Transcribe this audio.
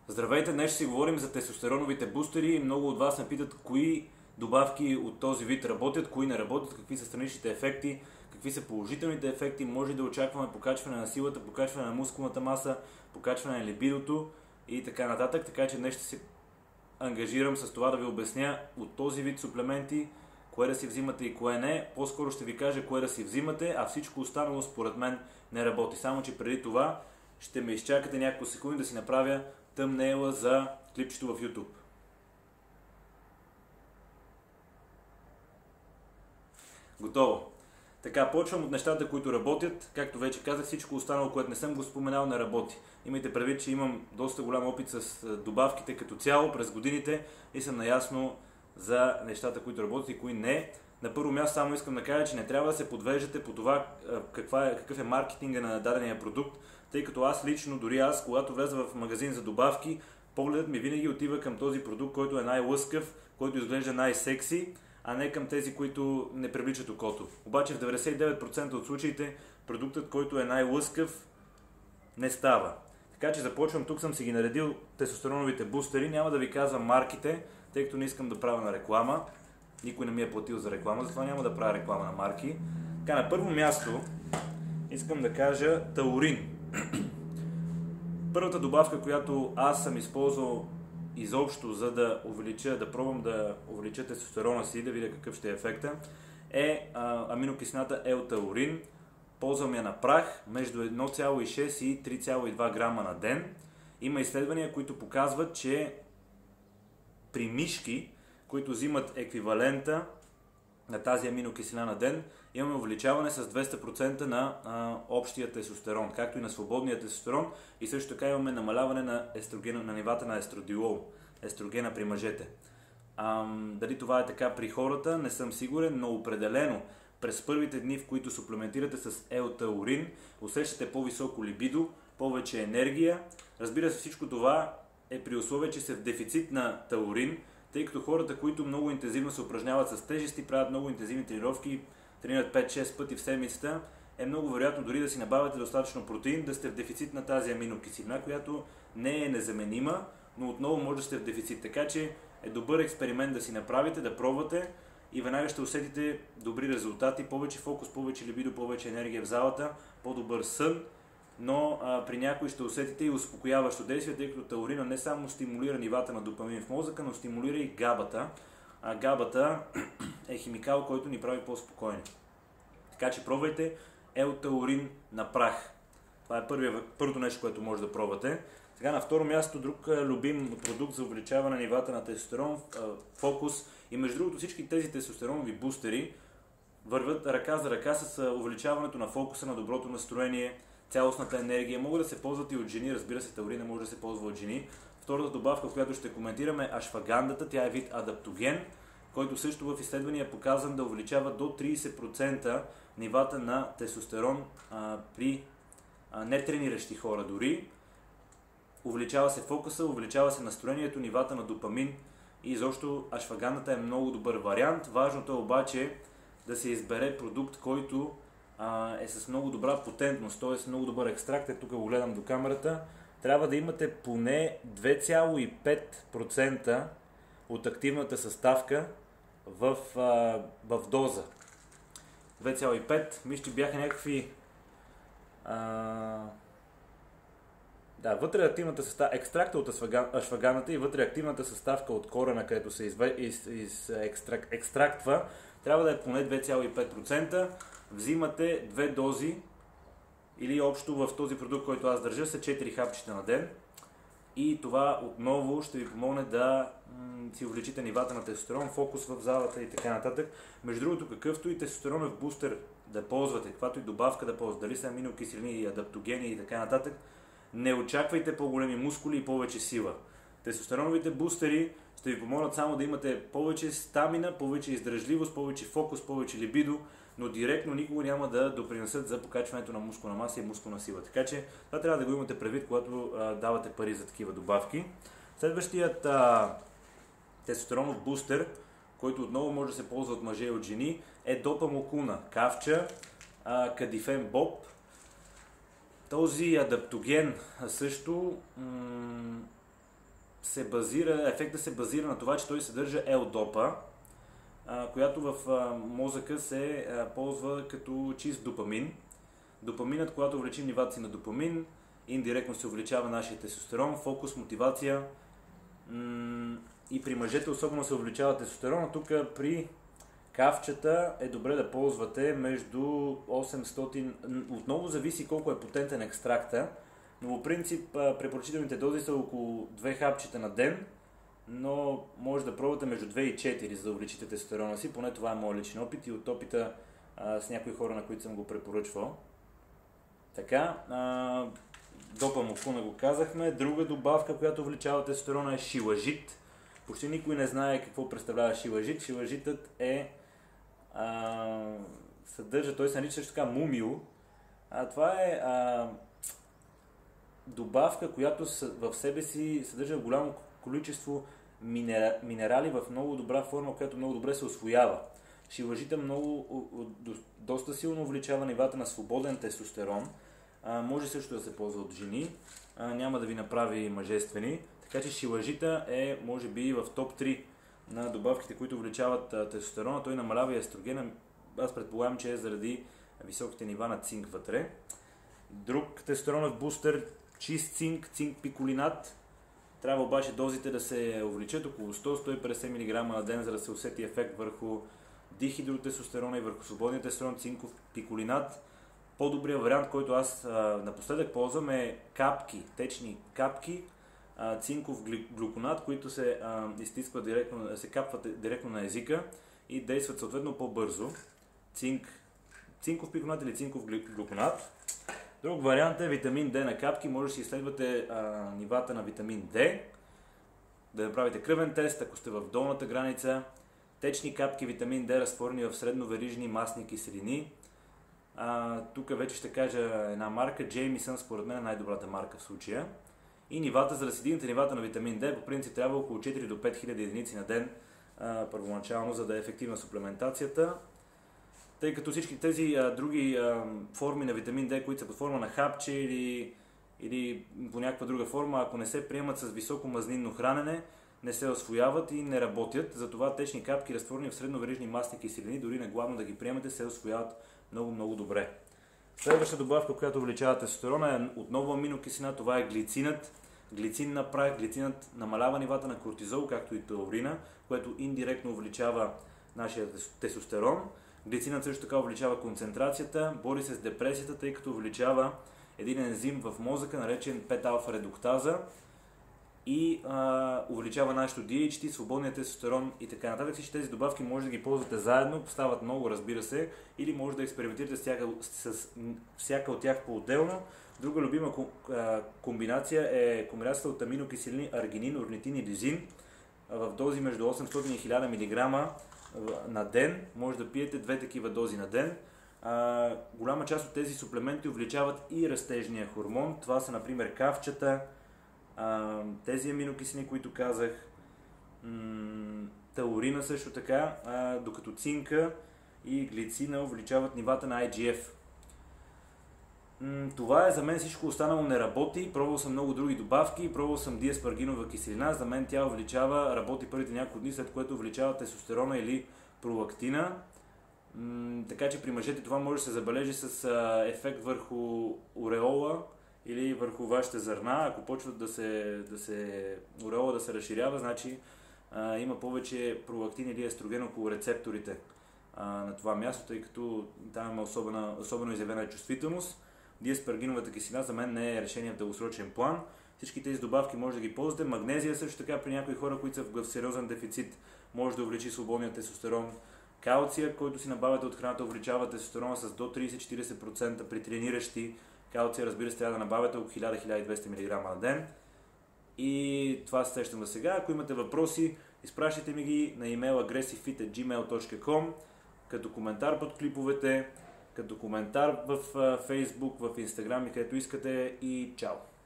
Здравейте, днес ще си говорим за тестостероновите бустери. Много от вас ме питат кои добавки от този вид работят, кои не работят, какви са страничните ефекти, какви са положителните ефекти, може да очакваме покачване на силата, покачване на мускулната маса, покачване на либидото и така нататък. Така че днес ще се ангажирам с това да ви обясня от този вид суплементи, кое да си взимате и кое не. По-скоро ще ви кажа кое да си взимате, а всичко останало според мен не работи. Само че преди това ще ме изчакате няколко секунди да си направя тъмнейла за клипчето в YouTube. Готово. Така, почвам от нещата, които работят. Както вече казах, всичко останало, което не съм го споменал, не работи. Имайте предвид, че имам доста голям опит с добавките като цяло през годините и съм наясно за нещата, които работят и кои не. На първо място само искам да кажа, че не трябва да се подвеждате по това какъв е маркетинга на дадения продукт, тъй като аз лично, дори аз, когато влеза в магазин за добавки, погледът ми винаги отива към този продукт, който е най-лъскав, който изглежда най-секси, а не към тези, които не привличат окото. Обаче в 99% от случаите продуктът, който е най-лъскав, не става. Така че започвам, тук съм си ги наредил тестостероновите бустери, няма да ви казвам марките, тъй като не искам да правя на реклама. Никой не ми е платил за реклама, затова няма да правя реклама на марки. Така, на първо място искам да кажа таурин. Първата добавка, която аз съм използвал изобщо, за да пробвам да увелича тестостерона си, да видя какъв ще е ефекта, е аминокиселината L-таурин. Ползвам я на прах между 1,6 и 3,2 грама на ден. Има изследвания, които показват, че при мишки, които взимат еквивалента на тази аминокиселина на ден, имаме увеличаване с 200% на общия тестостерон, както и на свободния тестостерон, и също така имаме намаляване на нивата на естрогена при мъжете. Дали това е така при хората, не съм сигурен, но определено през първите дни, в които суплементирате с L-таурин, усещате по-високо либидо, повече енергия. Разбира се, всичко това е при условие, че сте в дефицит на таурин, тъй като хората, които много интензивно се упражняват с тежести, правят много интензивни тренировки, тренират 5-6 пъти в седмицата, е много вероятно дори да си набавяте достатъчно протеин, да сте в дефицит на тази аминокиселина, която не е незаменима, но отново може да сте в дефицит. Така че е добър експеримент да си направите, да пробвате и веднага ще усетите добри резултати, повече фокус, повече либидо, повече енергия в залата, по-добър сън, но при някои ще усетите и успокояващо действие, тъй като таурина не само стимулира нивата на допамин в мозъка, но стимулира и габата. А габата е химикал, който ни прави по-спокойни. Така че пробвайте L-таурин на прах. Това е първото нещо, което може да пробвате. Сега на второ място, друг любим продукт за увеличаване на нивата на тестостерон, фокус. И между другото всички тези тестостеронови бустери вървят ръка за ръка с увеличаването на фокуса, на доброто настроение, цялостната енергия. Могат да се ползват и от жени, разбира се, таурина може да се ползва от жени. Втората добавка, която ще коментираме, е ашвагандата. Тя е вид адаптоген, който също в изследвания е показан да увеличава до 30% нивата на тестостерон при нетрениращи хора дори. Увеличава се фокуса, увеличава се настроението, нивата на допамин и изобщо ашвагандата е много добър вариант. Важното е обаче да се избере продукт, който е с много добра потентност, т.е. много добър екстракт. Тук го гледам до камерата. Трябва да имате поне 2,5% от активната съставка в доза. 2,5, мисля, бяха някакви... вътре активната съставка, екстракта от ашваганата и вътре активната съставка от корена, където се екстрактва, трябва да е поне 2,5%. Взимате 2 дози или общо в този продукт, който аз държа, са 4 хапчета на ден. И това отново ще ви помогне да си увеличите нивата на тестостерон, фокус в залата и така нататък. Между другото, какъвто и тестостеронов бустер да ползвате, каквато и добавка да ползвате, дали са аминокиселини, адаптогени и така нататък, не очаквайте по-големи мускули и повече сила. Тестостероновите бустери ще ви помогнат само да имате повече стамина, повече издръжливост, повече фокус, повече либидо, но директно никога няма да допринесат за покачването на мускулна маса и мускулна сила. Така че това трябва да го имате предвид, когато давате пари за такива добавки. Следващият тестостеронов бустер, който отново може да се ползва от мъже и от жени, е допамокуна, кавча, кадифен боб. Този адаптоген също ефектът се базира на това, че той съдържа L-допа, която в мозъка се ползва като чист допамин. Допаминът, когато увеличим нивата си на допамин, индиректно се увеличава нашия тестостерон, фокус, мотивация и при мъжете особено се увеличава тестостерон. Тук при кавчета е добре да ползвате между 800, отново зависи колко е потентен екстракта, но по принцип препоръчителните дози са около 2 хапчета на ден, но може да пробвате между 2 и 4, за да увеличите тестостерона си, поне това е моят личен опит и от опита с някои хора, на които съм го препоръчвал. Така, допамокуна го казахме. Друга добавка, която увеличава тестостерона е шилажит. Почти никой не знае какво представлява шилажит. Шилажитът съдържа, той се нарича също така мумил. Това е добавка, която в себе си съдържа голямо количество минерали в много добра форма, която много добре се усвоява. Шилажита доста силно увеличава нивата на свободен тестостерон. Може също да се ползва от жени. Няма да ви направи мъжествени. Така че шилажита е, може би, в топ 3 на добавките, които увеличават тестостерона. Той намалява и естрогена. Аз предполагам, че е заради високите нива на цинк вътре. Друг тестостеронов бустер, чист цинк, цинк пиколинат. Трябва обаче дозите да се увеличат около 100-150 мг на ден, за да се усети ефект върху дихидротестостерона и върху свободния тестостерон, цинков пиколинат. По-добрият вариант, който аз напоследък ползвам, е капки, течни капки, цинков глюконат, които се изтискват директно, се капват директно на езика и действат съответно по-бързо. Цинков пиколинат или цинков глюконат. Друг вариант е витамин D на капки. Може да си изследвате нивата на витамин D, да направите кръвен тест, ако сте в долната граница. Течни капки витамин D, разтворени в средноверижни масни киселини. Тук вече ще кажа една марка, Jameson, според мен е най-добрата марка в случая. И нивата, за да си дигнете нивата на витамин D, по принцип трябва около 4 до 5000 единици на ден първоначално, за да е ефективна суплементацията. Тъй като всички тези други форми на витамин D, които са под форма на хапче или по някаква друга форма, ако не се приемат с високо мазнинно хранене, не се усвояват и не работят. Затова течни капки, разтворени в средноверижни масни киселини, дори не главно да ги приемате, се усвояват много добре. Следваща добавка, която увеличава тестостерона, е отново аминокиселина. Това е глицинът. Глицин на прах. Глицинът намалява нивата на кортизол, както и таурина, което индиректно увеличава нашия тестостерон. Глицинът също така увеличава концентрацията, бори се с депресията, тъй като увеличава един ензим в мозъка, наречен 5-алфа редуктаза, и увеличава нашето DHT, свободния тестостерон и така нататък. Всички тези добавки може да ги ползвате заедно, стават много, разбира се, или може да експериментирате с всяка от тях по-отделно. Друга любима комбинация е комбинацията от аминокиселини аргинин, орнитин и лизин в дози между 800 и 1000 мг на ден. Може да пиете 2 такива дози на ден. Голяма част от тези суплементи увеличават и растежния хормон. Това са, например, кавчета, тези аминокиселини, които казах, таурина също така, докато цинка и глицина увеличават нивата на IGF. Това е за мен, всичко останало не работи. Пробвал съм много други добавки, пробвал съм диаспаргинова киселина, за мен тя увеличава, работи първите няколко дни, след което увеличава тестостерона или пролактина. Така че при мъжете това може да се забележи с ефект върху ореола или върху вашите зърна. Ако почват ореола да се разширява, значи има повече пролактин или естроген около рецепторите на това място, тъй като там има особено изявена чувствителност. Диаспаргиновата киселина за мен не е решение в дългосрочен план. Всички тези добавки може да ги ползвате. Магнезия също така при някои хора, които са в сериозен дефицит, може да увеличи свободния тестостерон. Калция, който си набавяте от храната, увеличава тестостерона с до 30-40% при трениращи. Калция, разбира се, трябва да набавяте около 1000-1200 мг на ден. И това се сещам за сега. Ако имате въпроси, изпращайте ми ги на имейл aggressivefit@gmail.com, като коментар под клиповете, като коментар в Facebook, в Instagram и където искате, и чао!